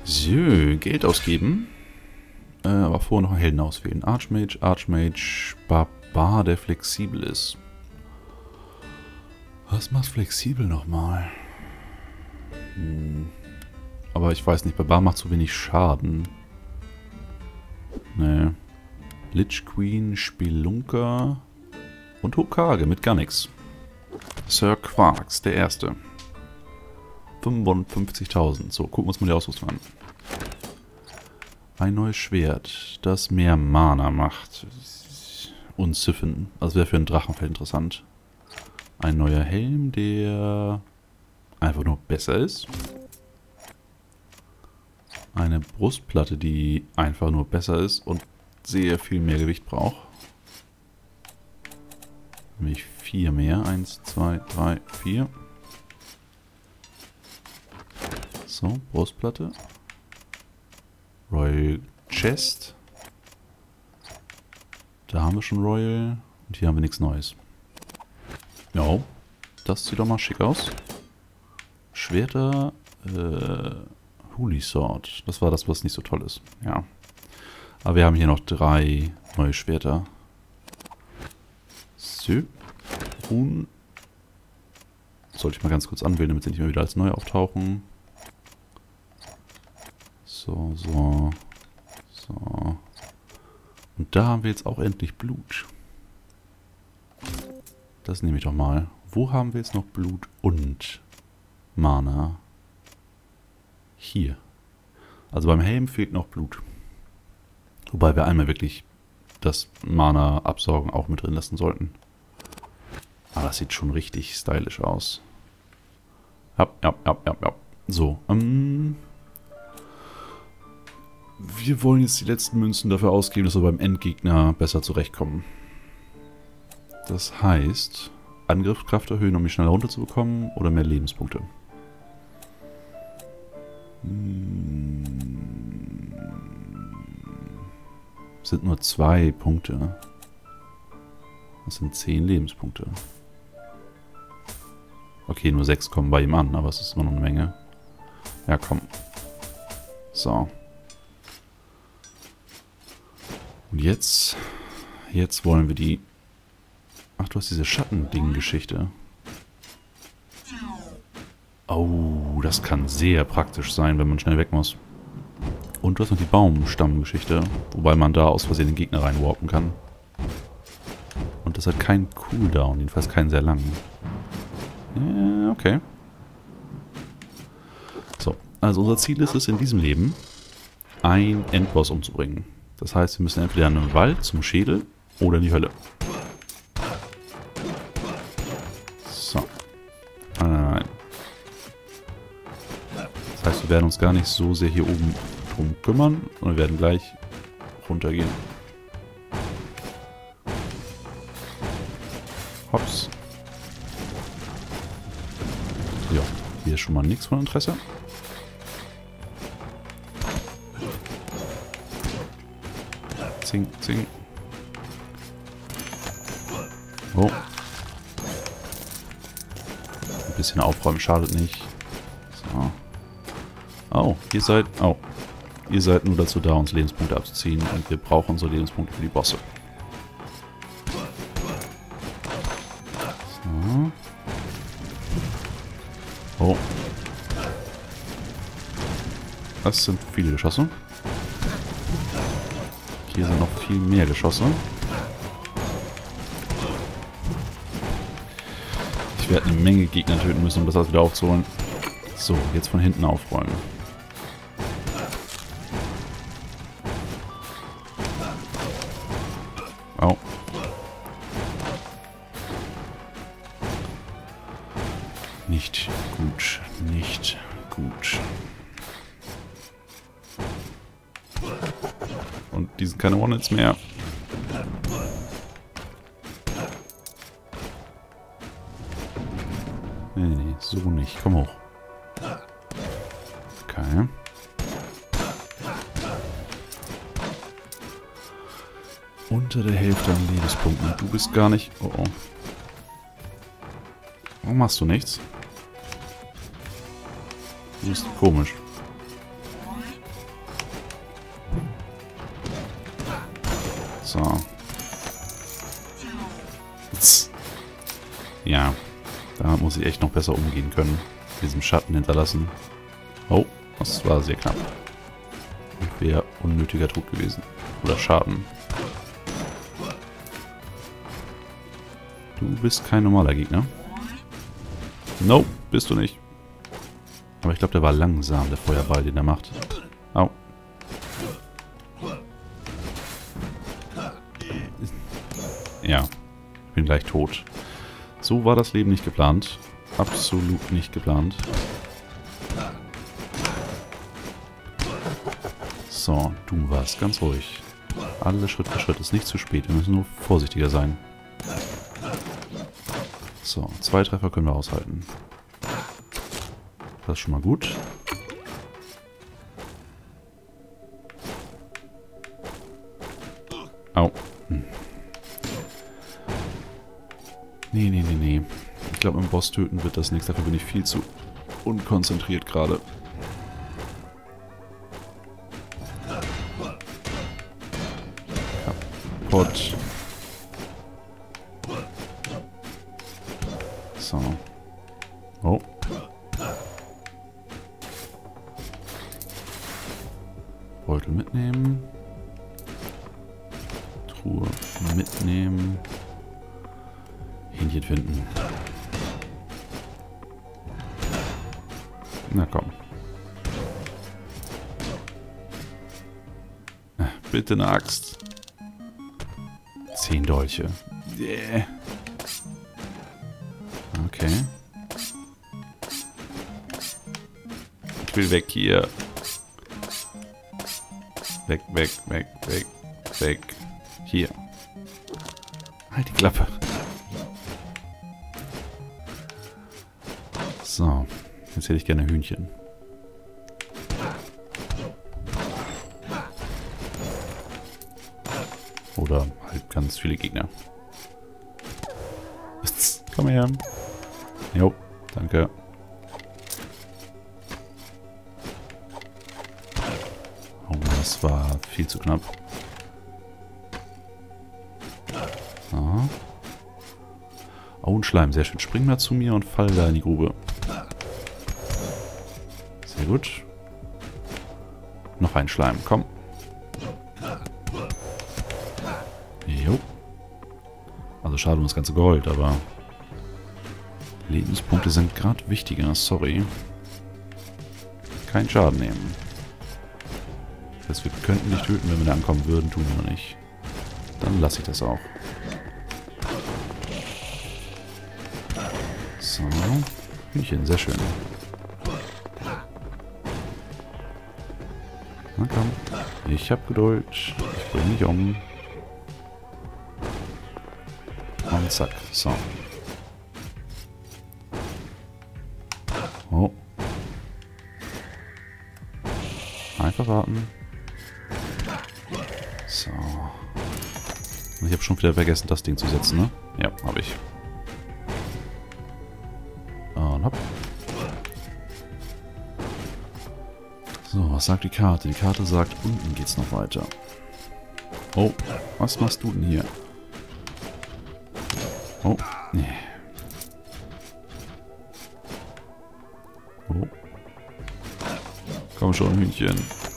So, Geld ausgeben. Aber vorher noch einen Helden auswählen. Archmage, Archmage, Barbar, der flexibel ist. Was macht flexibel nochmal? Aber ich weiß nicht, Barbar macht zu wenig Schaden. Nee. Lich Queen, Spelunker und Hokage mit gar nichts. Sir Quarks, der Erste. 55.000. So, gucken wir uns mal die Ausrüstung an. Ein neues Schwert, das mehr Mana macht. Und Siphon. Also wäre für ein Drachenfeld interessant. Ein neuer Helm, der einfach nur besser ist. Eine Brustplatte, die einfach nur besser ist und sehr viel mehr Gewicht braucht. Nämlich 4 mehr. 1, 2, 3, 4. So, Brustplatte. Royal Chest. Da haben wir schon Royal. Und hier haben wir nichts Neues. Ja, das sieht doch mal schick aus. Schwerter. Holy Sword. Das war das, was nicht so toll ist. Ja. Aber wir haben hier noch 3 neue Schwerter. So. Runen. Sollte ich mal ganz kurz anwählen, damit sie nicht mehr wieder als neu auftauchen. So, so. So. Und da haben wir jetzt auch endlich Blut. Das nehme ich doch mal. Wo haben wir jetzt noch Blut und Mana? Hier. Also beim Helm fehlt noch Blut. Wobei wir einmal wirklich das Mana-Absaugen auch mit drin lassen sollten. Aber das sieht schon richtig stylisch aus. Ja. So, wir wollen jetzt die letzten Münzen dafür ausgeben, dass wir beim Endgegner besser zurechtkommen. Das heißt, Angriffskraft erhöhen, um mich schneller runterzubekommen, oder mehr Lebenspunkte. Sind nur 2 Punkte. Das sind 10 Lebenspunkte. Okay, nur 6 kommen bei ihm an, aber es ist immer noch eine Menge. Ja, komm. So. Und jetzt wollen wir die... Ach, du hast diese Schattending-Geschichte. Oh, das kann sehr praktisch sein, wenn man schnell weg muss. Und du hast noch die Baumstammgeschichte, wobei man da aus Versehen den Gegner reinwarpen kann. Und das hat keinen Cooldown, jedenfalls keinen sehr langen. Ja, okay. So, also unser Ziel ist es in diesem Leben, einen Endboss umzubringen. Das heißt, wir müssen entweder in den Wald zum Schädel oder in die Hölle. So. Nein. Das heißt, wir werden uns gar nicht so sehr hier oben drum kümmern und wir werden gleich runtergehen. Hops. Ja, hier ist schon mal nichts von Interesse. Zing, zing. Oh. Ein bisschen aufräumen schadet nicht. So. Oh, ihr seid... Oh. Ihr seid nur dazu da, uns Lebenspunkte abzuziehen. Und wir brauchen unsere Lebenspunkte für die Bosse. So. Oh. Das sind viele Geschosse. Hier sind noch viel mehr Geschosse. Ich werde eine Menge Gegner töten müssen, um das alles wieder aufzuholen. So, jetzt von hinten aufräumen. Oh. Nicht gut. Nicht gut. Und die sind keine One-Hits mehr. Nee, so nicht. Komm hoch. Okay. Unter der Hälfte an Lebenspunkten. Du bist gar nicht... Oh oh. Warum machst du nichts? Du bist komisch. So. Ja, da muss ich echt noch besser umgehen können. Diesem Schatten hinterlassen. Oh, das war sehr knapp. Wäre unnötiger Tod gewesen. Oder Schaden. Du bist kein normaler Gegner. Nope, bist du nicht. Aber ich glaube, der war langsam, der Feuerball, den er macht. Au. Ja, ich bin gleich tot. So war das Leben nicht geplant. Absolut nicht geplant. So, du warst ganz ruhig. Alles Schritt für Schritt. Ist nicht zu spät. Wir müssen nur vorsichtiger sein. So, 2 Treffer können wir aushalten. Das ist schon mal gut. Au. Nee. Ich glaube, im Boss töten wird das nichts. Dafür bin ich viel zu unkonzentriert gerade. Kaputt. So. Oh. Beutel mitnehmen. Truhe mitnehmen. Hähnchen finden. Na komm. Bitte eine Axt. 10 Dolche. Yeah. Okay. Ich will weg hier. Weg. Hier. Halt die Klappe. So. Jetzt hätte ich gerne Hühnchen. Oder halt ganz viele Gegner. Komm her. Jo, danke. Oh, das war viel zu knapp. So. Oh, ein Schleim. Sehr schön. Spring mal zu mir und fall da in die Grube. Sehr gut. Noch ein Schleim. Komm. Jo. Also schade um das ganze Gold, aber Lebenspunkte sind gerade wichtiger. Sorry. Keinen Schaden nehmen. Das heißt, wir könnten nicht töten, wenn wir da ankommen würden. Tun wir nicht. Dann lasse ich das auch. So. Hühnchen, sehr schön. Na komm. Ich hab Geduld. Ich bringe mich um. Und zack. So. Oh. Einfach warten. So. Ich habe schon wieder vergessen, das Ding zu setzen, ne? Ja, habe ich. Und hopp. So, was sagt die Karte? Die Karte sagt, unten geht's noch weiter. Oh, was machst du denn hier? Oh, nee. Oh. Komm schon, Hühnchen.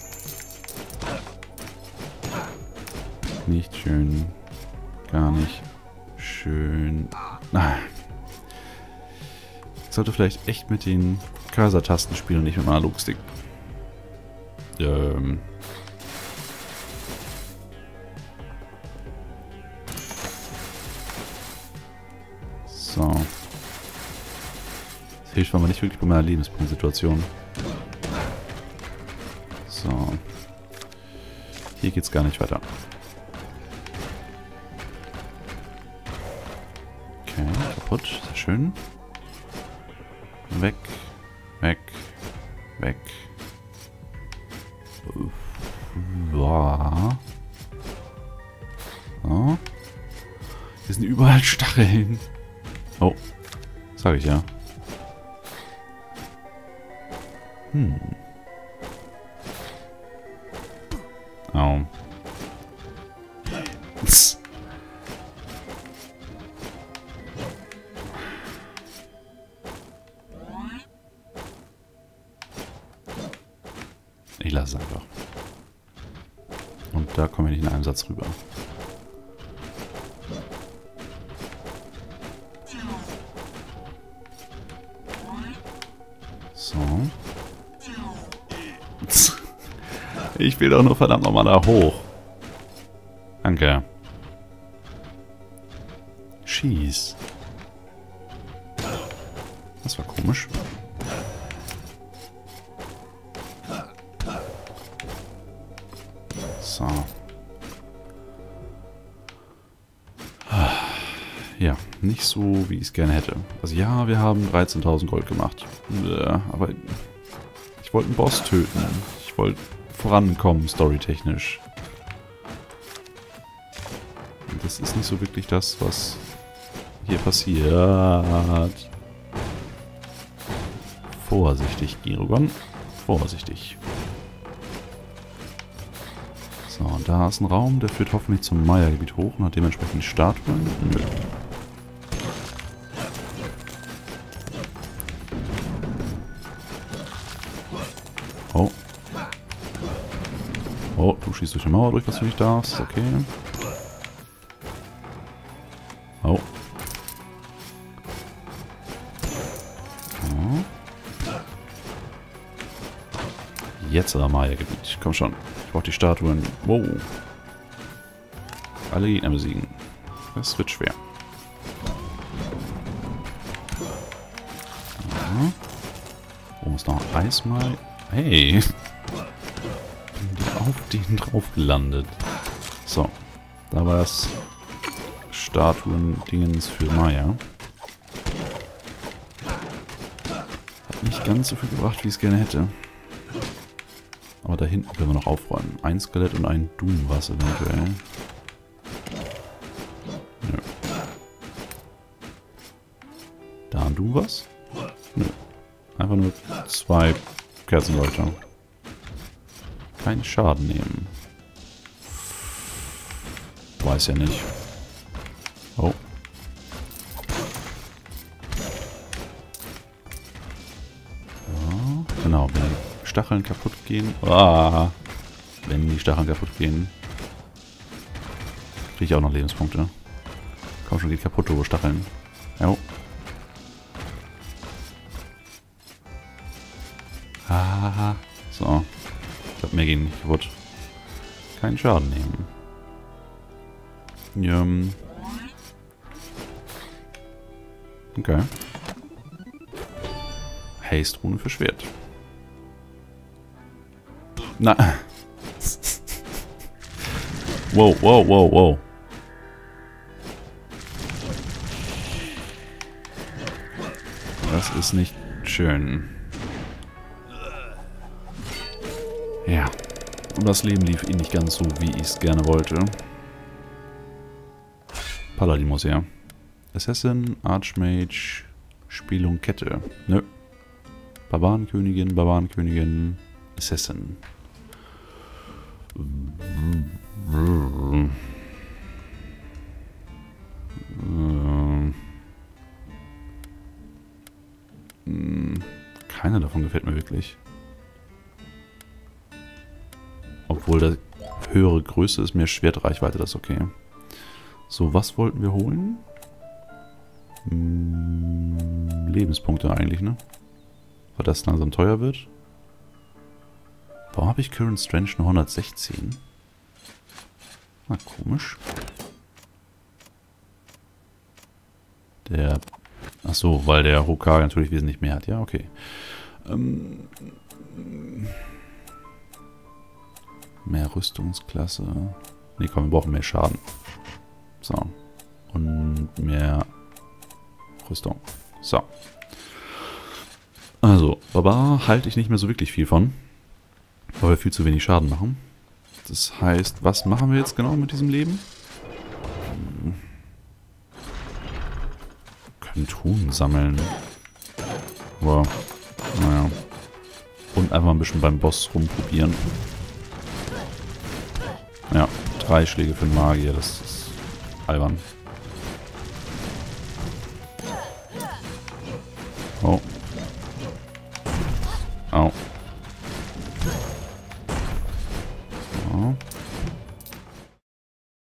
Nicht schön. Gar nicht schön. Nein. Ich sollte vielleicht echt mit den Cursor-Tasten spielen und nicht mit dem Analogstick. So. Das hilft aber nicht wirklich bei meiner Lebenspunktsituation. So. Hier geht's gar nicht weiter. Okay, kaputt. Sehr schön. Weg. Weg. Weg. Boah. So. Hier sind überall Stacheln. Oh. Sag ich ja. Au. Ich lasse es einfach. Und da kommen wir nicht in einem Satz rüber. So. Ich will doch nur verdammt nochmal da hoch. Danke. Schieß. Das war komisch. So. Ja, nicht so, wie ich es gerne hätte. Also ja, wir haben 13.000 Gold gemacht. Aber ich wollte einen Boss töten. Ich wollte vorankommen, storytechnisch. Und das ist nicht so wirklich das, was hier passiert. Vorsichtig, Girogon. Vorsichtig. So, und da ist ein Raum, der führt hoffentlich zum Maya-Gebiet hoch und hat dementsprechend Statuen. Nö. Oh. Oh, du schießt durch die Mauer durch, was du nicht darfst. Okay. Oh. Oh. Jetzt aber Maya-Gebiet. Komm schon. Ich brauche die Statuen. Wow. Alle Gegner besiegen. Das wird schwer. Ja. Wo ist noch Eis mal? Hey. Bin auf den drauf gelandet. So. Da war das Statuen-Dingens für Maya. Hat nicht ganz so viel gebracht, wie ich es gerne hätte. Aber da hinten können wir noch aufräumen. Ein Skelett und ein Doom war es eventuell. Nö. Da ein Doom was? Nö. Einfach nur 2 Kerzenleute. Keinen Schaden nehmen. Weiß ja nicht. Oh. Ja, genau, wenn die Stacheln kaputt gehen. Ah, wenn die Stacheln kaputt gehen. Kriege ich auch noch Lebenspunkte. Komm schon, geht kaputt, du Stacheln. Jo. Ah, so. Ich glaube, mehr gehen nicht kaputt. Keinen Schaden nehmen. Okay. Haste-Rune für Schwert. Na. Wow, wow, wow, wow. Das ist nicht schön. Ja. Und das Leben lief nicht ganz so, wie ich es gerne wollte. Paladin muss her. Assassin, Archmage, Spielung, Kette. Nö. Barbarenkönigin, Barbarenkönigin, Assassin. Keiner davon gefällt mir wirklich. Obwohl der höhere Größe ist, mehr Schwertreichweite, das ist okay. So, was wollten wir holen? Lebenspunkte eigentlich, ne? Weil das langsam teuer wird. Warum habe ich Current Strength nur 116? Na, komisch. Der... Achso, weil der Hokage natürlich wesentlich mehr hat. Ja, okay. Mehr Rüstungsklasse. Ne, komm, wir brauchen mehr Schaden. So. Und mehr Rüstung. So. Also, Barbar halte ich nicht mehr so wirklich viel von. Weil wir viel zu wenig Schaden machen. Das heißt, was machen wir jetzt genau mit diesem Leben? Können Truhen sammeln. Wow. Naja. Und einfach ein bisschen beim Boss rumprobieren. Ja, 3 Schläge für den Magier, das ist albern. Oh.